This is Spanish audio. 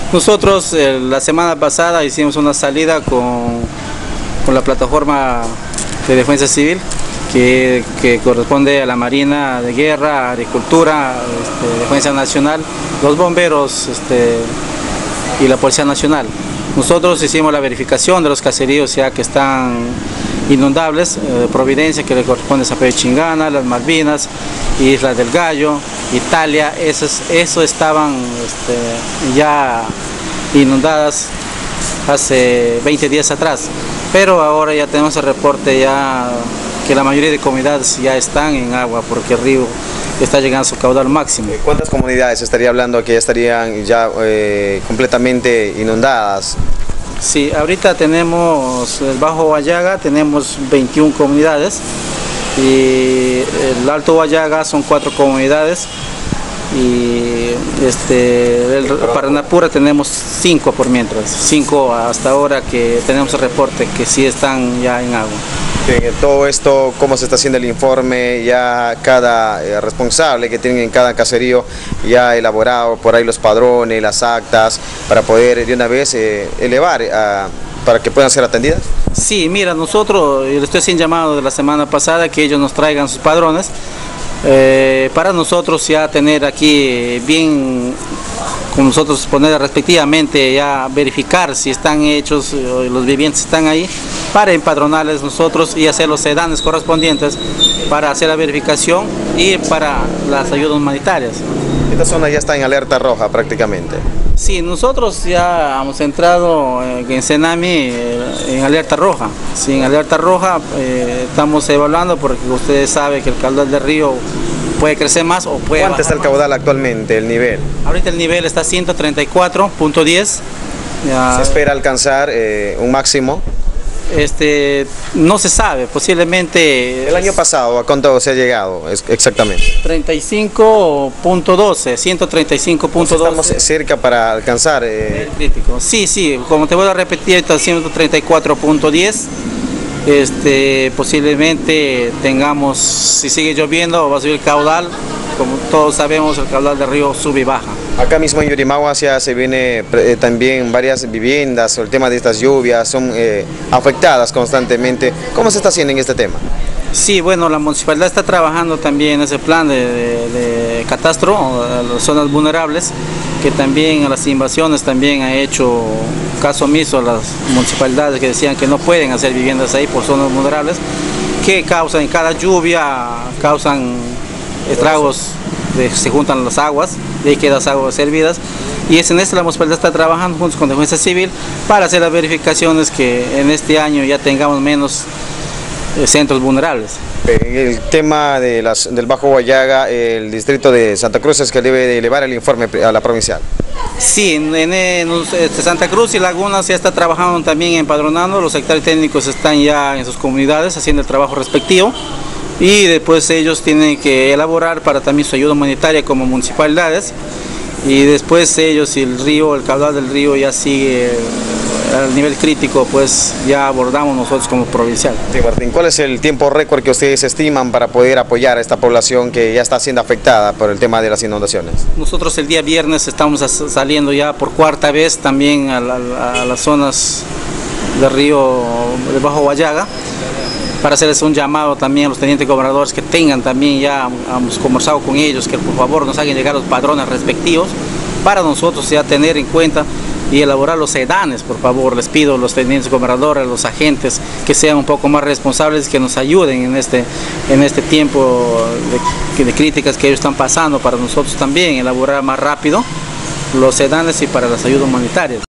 Nosotros la semana pasada hicimos una salida con la plataforma de defensa civil que corresponde a la Marina de Guerra, Agricultura, Defensa Nacional, los bomberos y la Policía Nacional. Nosotros hicimos la verificación de los caseríos ya que están inundables, Providencia, que le corresponde a Zapallo Chingana, las Malvinas, Isla del Gallo, Italia, eso estaban ya inundadas hace 20 días atrás, pero ahora ya tenemos el reporte ya que la mayoría de comunidades ya están en agua porque el río está llegando a su caudal máximo. ¿Cuántas comunidades estaría hablando que estarían ya completamente inundadas? Sí, ahorita tenemos el Bajo Huallaga, tenemos 21 comunidades y el Alto Huallaga son 4 comunidades y el Paranapura tenemos 5 por mientras, 5 hasta ahora que tenemos el reporte que sí están ya en agua. Todo esto, ¿cómo se está haciendo el informe? Ya cada responsable que tienen en cada caserío ya ha elaborado por ahí los padrones, las actas, para poder de una vez elevar para que puedan ser atendidas. Sí, mira, nosotros, les estoy haciendo llamado de la semana pasada que ellos nos traigan sus padrones para nosotros ya tener aquí bien, con nosotros poner respectivamente, ya verificar si están hechos, los vivientes están ahí, para empadronarles nosotros y hacer los sedanes correspondientes para hacer la verificación y para las ayudas humanitarias. Esta zona ya está en alerta roja prácticamente. Sí, nosotros ya hemos entrado en Senami en alerta roja. Sí, en alerta roja estamos evaluando porque ustedes saben que el caudal del río puede crecer más o puede bajar. ¿Cuánto está el caudal actualmente, el nivel? Ahorita el nivel está 134.10. ¿Se espera alcanzar un máximo? No se sabe, posiblemente... El año pasado, ¿a cuánto se ha llegado exactamente? 35.12, 135.12. Estamos cerca para alcanzar... El crítico. Sí, como te voy a repetir, está 134.10. Posiblemente tengamos, si sigue lloviendo, va a subir el caudal. Como todos sabemos, el caudal del río sube y baja. Acá mismo en Yurimagua se viene también varias viviendas, el tema de estas lluvias son afectadas constantemente. ¿Cómo se está haciendo en este tema? Sí, bueno, la municipalidad está trabajando también en ese plan de catastro, las zonas vulnerables, que también a las invasiones también ha hecho caso omiso a las municipalidades que decían que no pueden hacer viviendas ahí por zonas vulnerables, que causan en cada lluvia, causan estragos, se juntan las aguas, de ahí quedan las aguas servidas, y es en esto la municipalidad está trabajando junto con Defensa Civil para hacer las verificaciones que en este año ya tengamos menos centros vulnerables. El tema del Bajo Huallaga, el distrito de Santa Cruz es que debe de elevar el informe a la provincial. Sí, en Santa Cruz y Lagunas ya está trabajando también empadronando, los secretarios técnicos están ya en sus comunidades haciendo el trabajo respectivo y después ellos tienen que elaborar para también su ayuda humanitaria como municipalidades y después ellos, si el caudal del río ya sigue al nivel crítico, pues ya abordamos nosotros como provincial. Sí, Martín, ¿cuál es el tiempo récord que ustedes estiman para poder apoyar a esta población que ya está siendo afectada por el tema de las inundaciones? Nosotros el día viernes estamos saliendo ya por 4ª vez también a las zonas del río de Bajo Huallaga para hacerles un llamado también a los tenientes gobernadores que tengan también, ya hemos conversado con ellos, que por favor nos hagan llegar los padrones respectivos para nosotros ya tener en cuenta y elaborar los sedanes, por favor, les pido a los tenientes gobernadores, a los agentes que sean un poco más responsables, que nos ayuden en este tiempo de críticas que ellos están pasando, para nosotros también elaborar más rápido los sedanes y para las ayudas humanitarias.